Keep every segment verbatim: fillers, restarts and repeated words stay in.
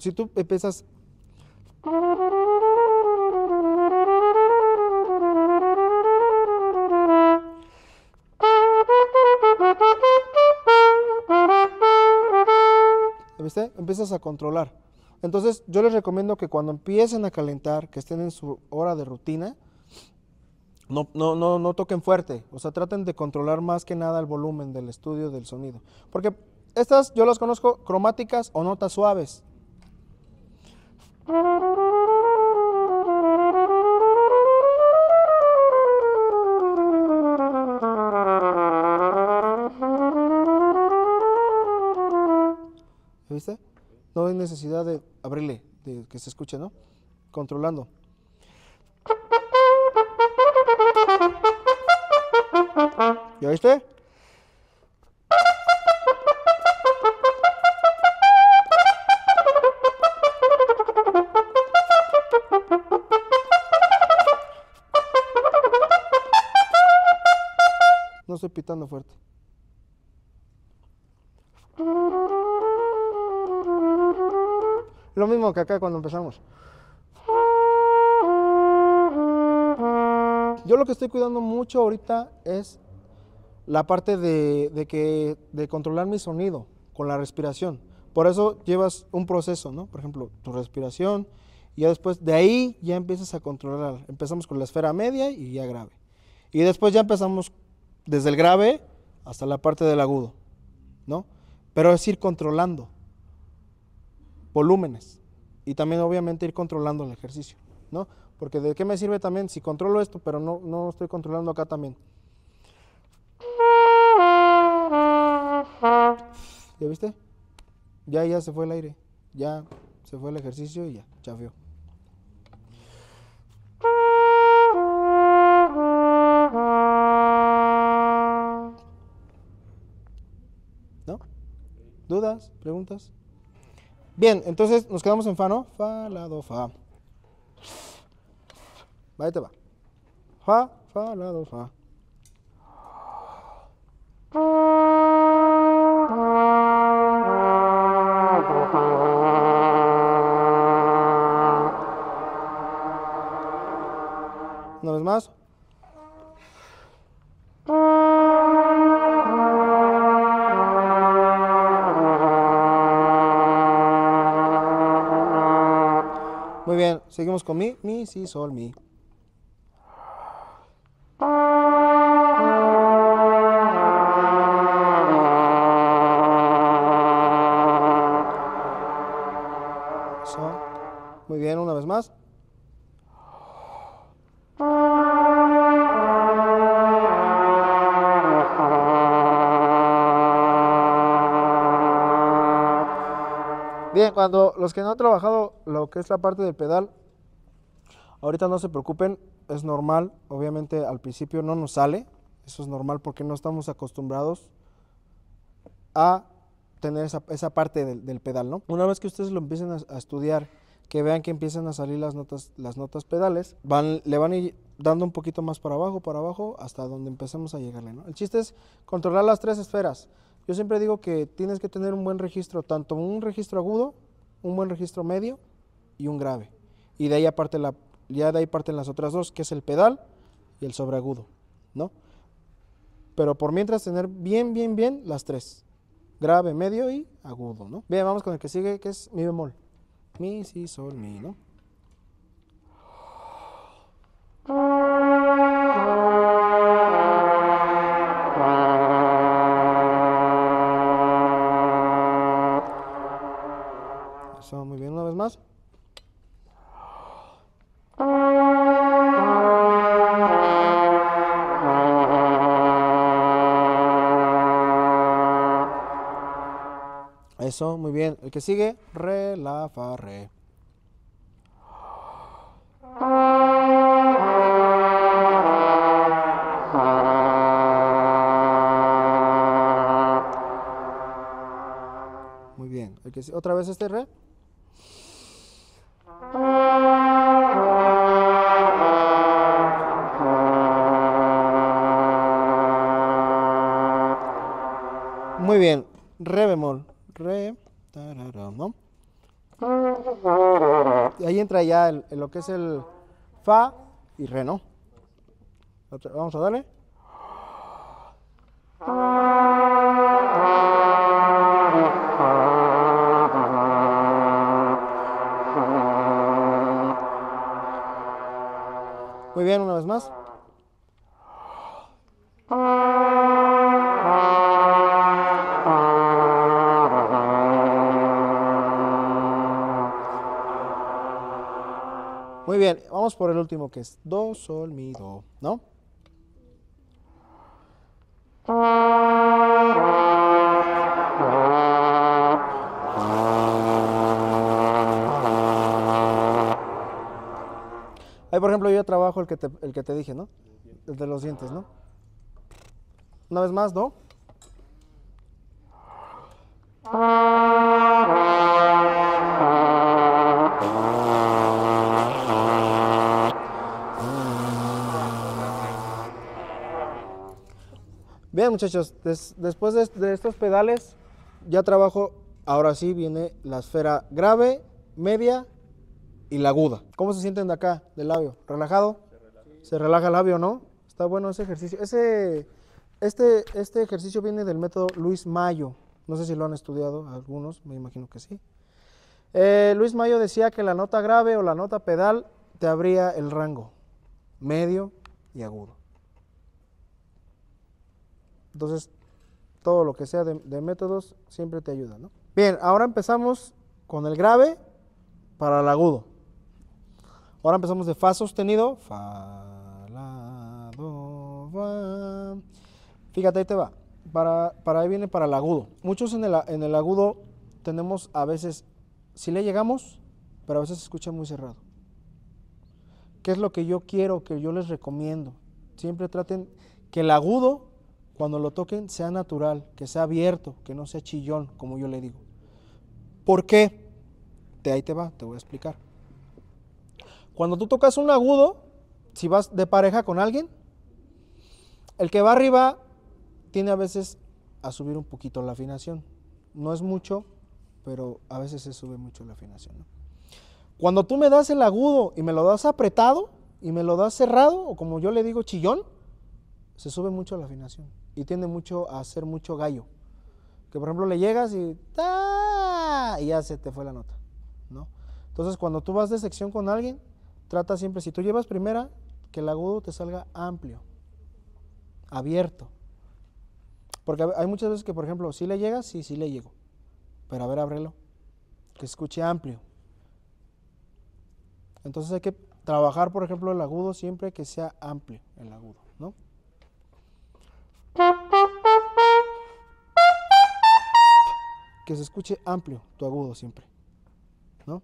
si tú empiezas... ¿Viste? Empiezas a controlar. Entonces yo les recomiendo que cuando empiecen a calentar, que estén en su hora de rutina, no, no, no, no toquen fuerte. O sea, traten de controlar más que nada el volumen del estudio del sonido. Porque estas yo las conozco cromáticas o notas suaves. ¿Viste? No hay necesidad de abrirle, de que se escuche, ¿no? Controlando. ¿Ya viste? No estoy pitando fuerte. Lo mismo que acá cuando empezamos. Yo lo que estoy cuidando mucho ahorita es la parte de, de, que, de controlar mi sonido con la respiración. Por eso llevas un proceso, ¿no? Por ejemplo, tu respiración, y ya después de ahí ya empiezas a controlar. Empezamos con la esfera media y ya grave. Y después ya empezamos desde el grave hasta la parte del agudo, ¿no? Pero es ir controlando volúmenes y también obviamente ir controlando el ejercicio, ¿no? Porque de qué me sirve también si controlo esto, pero no, no estoy controlando acá también. ¿Ya viste? Ya, ya se fue el aire, ya se fue el ejercicio y ya, chafió. ¿No? ¿Dudas? ¿Preguntas? Bien, entonces nos quedamos en fa, ¿no? Fa, la, do, fa. Va, ahí te va. Fa, fa, la, do, fa. Una vez más. Muy bien, seguimos con mi, mi, si, sol, mi. Eso. Muy bien, una vez más. Bien, cuando los que no han trabajado lo que es la parte del pedal, ahorita no se preocupen, es normal, obviamente al principio no nos sale, eso es normal porque no estamos acostumbrados a tener esa, esa parte del, del pedal, ¿no? Una vez que ustedes lo empiecen a, a estudiar, que vean que empiezan a salir las notas, las notas pedales, van, le van a ir dando un poquito más para abajo, para abajo, hasta donde empecemos a llegarle, ¿no? El chiste es controlar las tres esferas. Yo siempre digo que tienes que tener un buen registro, tanto un registro agudo, un buen registro medio y un grave. Y de ahí aparte la, ya de ahí parten las otras dos, que es el pedal y el sobreagudo, ¿no? Pero por mientras tener bien, bien, bien las tres. Grave, medio y agudo, ¿no? Bien, vamos con el que sigue, que es mi bemol. Mi, si, sol, mi, ¿no? Eso, muy bien, una vez más. Eso, muy bien. El que sigue, re, la, fa, re. Muy bien. El que, otra vez este re. Muy bien. Re bemol. Re, tarara, ¿no? Y ahí entra ya el, el- lo que es el fa y re, ¿no? Otra- Vamos a darle. Muy bien, una vez más. Muy bien, vamos por el último que es do, sol, mi, do, ¿no? Ahí, por ejemplo, yo trabajo el que te, el que te dije, ¿no? El de los dientes, ¿no? Una vez más, do. Bien, muchachos, des- después de, de estos pedales, ya trabajo, ahora sí viene la esfera grave, media y la aguda. ¿Cómo se sienten de acá, del labio? ¿Relajado? Se relaja el labio, ¿no? Está bueno ese ejercicio. Ese, este, este ejercicio viene del método Luis Mayo. No sé si lo han estudiado algunos, me imagino que sí. Eh, Luis Mayo decía que la nota grave o la nota pedal te abría el rango medio y agudo. Entonces, todo lo que sea de, de métodos siempre te ayuda, ¿no? Bien, ahora empezamos con el grave para el agudo. Ahora empezamos de fa sostenido, fa, la, do, fa. Fíjate, ahí te va. Para, para ahí viene para el agudo. Muchos en el, en el agudo tenemos a veces, si le llegamos, pero a veces se escucha muy cerrado. ¿Qué es lo que yo quiero, que yo les recomiendo? Siempre traten que el agudo, cuando lo toquen, sea natural, que sea abierto, que no sea chillón, como yo le digo. ¿Por qué? De ahí te va, te voy a explicar. Cuando tú tocas un agudo, si vas de pareja con alguien, el que va arriba tiene a veces a subir un poquito la afinación. No es mucho, pero a veces se sube mucho la afinación, ¿no? Cuando tú me das el agudo y me lo das apretado y me lo das cerrado, o como yo le digo chillón, se sube mucho la afinación y tiende mucho a hacer mucho gallo. Que por ejemplo le llegas y, ¡ah! Y ya se te fue la nota, ¿no? Entonces cuando tú vas de sección con alguien, trata siempre, si tú llevas primera, que el agudo te salga amplio, abierto. Porque hay muchas veces que, por ejemplo, si le llegas, sí, sí le llego. Pero a ver, ábrelo, que escuche amplio. Entonces hay que trabajar, por ejemplo, el agudo siempre que sea amplio, el agudo, ¿no? Que se escuche amplio tu agudo siempre, ¿no?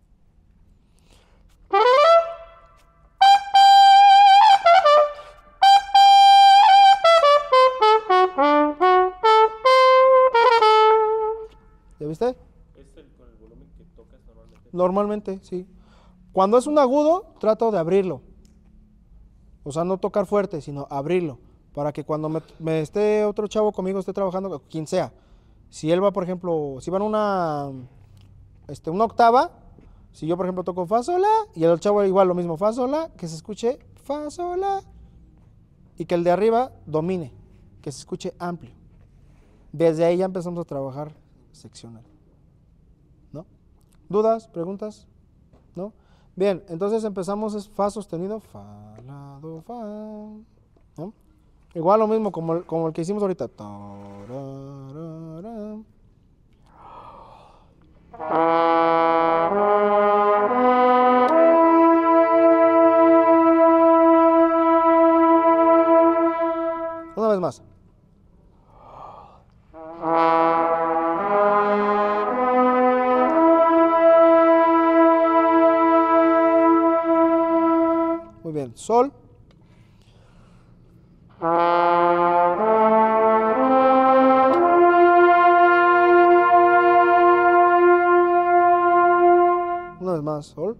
¿Ya viste? ¿Es el, con el volumen que tocas normalmente? Normalmente, sí. Cuando es un agudo, trato de abrirlo. O sea, no tocar fuerte, sino abrirlo. Para que cuando me, me esté otro chavo conmigo, esté trabajando, quien sea. Si él va, por ejemplo, si van una, este, una octava, si yo, por ejemplo, toco fa, sol, la, y el chavo igual lo mismo, fa, sol, la, que se escuche fa, sol, la, y que el de arriba domine, que se escuche amplio. Desde ahí ya empezamos a trabajar seccional, ¿no? ¿Dudas? ¿Preguntas? ¿No? Bien, entonces empezamos es fa sostenido, fa, la, do, fa, ¿no? Igual lo mismo como el, como el que hicimos ahorita. Tararara. Una vez más. Muy bien, sol. Una vez más, sol.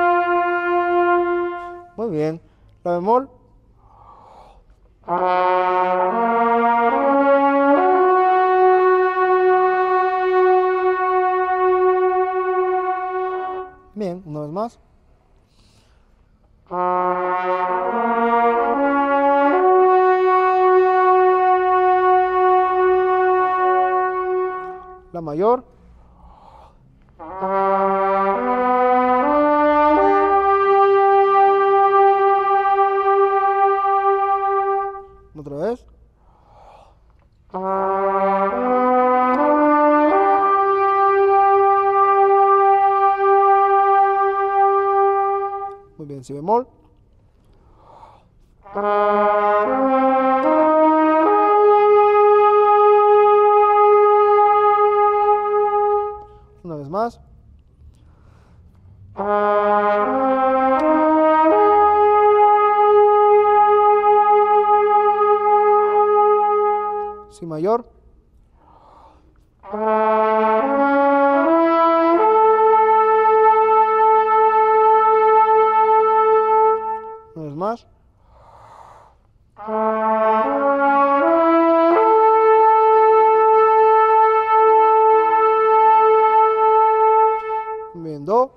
Muy bien, la bemol. la mayor. Otra vez. Muy bien, si bemol. Una vez más. Si mayor. Una vez más. Bien, do.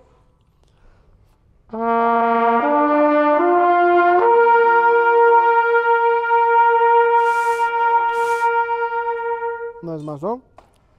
Una vez más, do.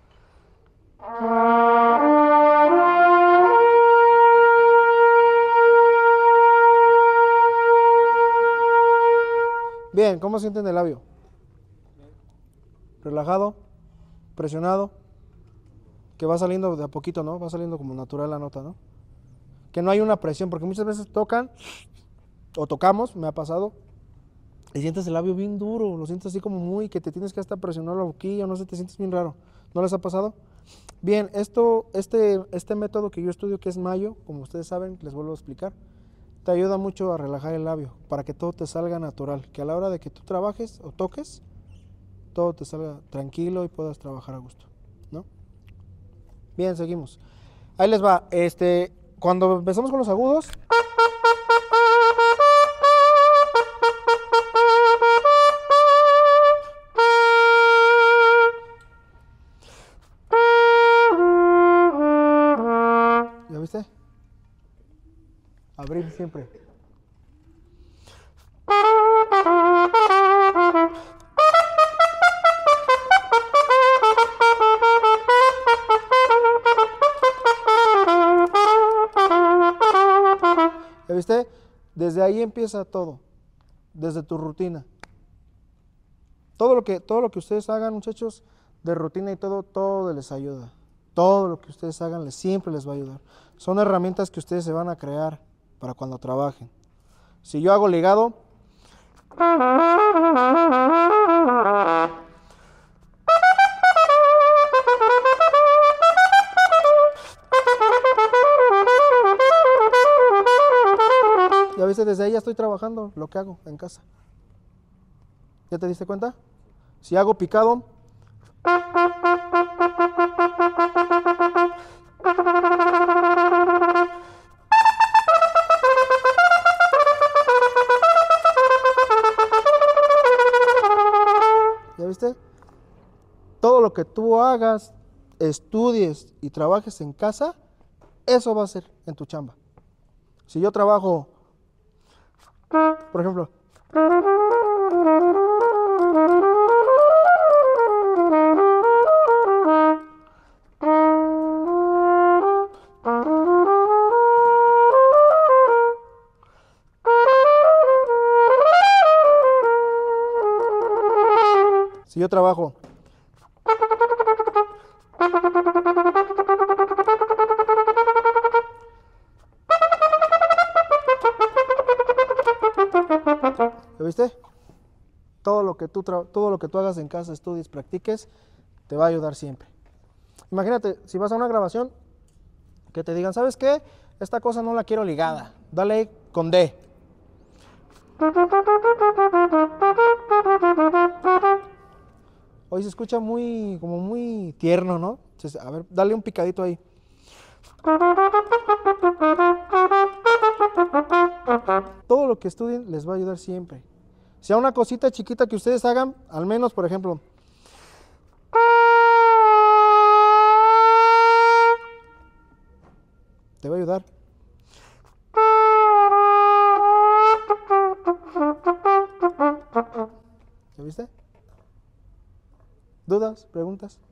Bien, ¿cómo sienten el labio? Relajado, presionado, que va saliendo de a poquito, ¿no? Va saliendo como natural la nota, ¿no? Que no hay una presión, porque muchas veces tocan o tocamos, me ha pasado, y sientes el labio bien duro, lo sientes así como muy, que te tienes que hasta presionar la boquilla, no sé, te sientes bien raro. ¿No les ha pasado? Bien, esto, este, este método que yo estudio, que es Mayo, como ustedes saben, les vuelvo a explicar, te ayuda mucho a relajar el labio, para que todo te salga natural, que a la hora de que tú trabajes o toques, todo te salga tranquilo y puedas trabajar a gusto, ¿no? Bien, seguimos. Ahí les va, este, cuando empezamos con los agudos, ¿ya viste? Abrir siempre. ¿Ya viste? Desde ahí empieza todo, desde tu rutina. Todo lo que, todo lo que ustedes hagan, muchachos, de rutina y todo, todo les ayuda. Todo lo que ustedes hagan les, siempre les va a ayudar. Son herramientas que ustedes se van a crear para cuando trabajen. Si yo hago ligado, y a veces desde ahí ya estoy trabajando lo que hago en casa. ¿Ya te diste cuenta? Si hago picado, ¿ya viste? Todo lo que tú hagas, estudies y trabajes en casa, eso va a ser en tu chamba. Si yo trabajo, por ejemplo, si yo trabajo, ¿ya viste? Todo lo que tú todo lo que tú hagas en casa, estudies, practiques, te va a ayudar siempre. Imagínate, si vas a una grabación, que te digan, ¿sabes qué? Esta cosa no la quiero ligada, dale con D. Hoy se escucha muy, como muy tierno, ¿no? Entonces, a ver, dale un picadito ahí. Todo lo que estudien les va a ayudar siempre. Sea una cosita chiquita que ustedes hagan, al menos, por ejemplo, te va a ayudar. ¿Ya viste? ¿Dudas? ¿Preguntas?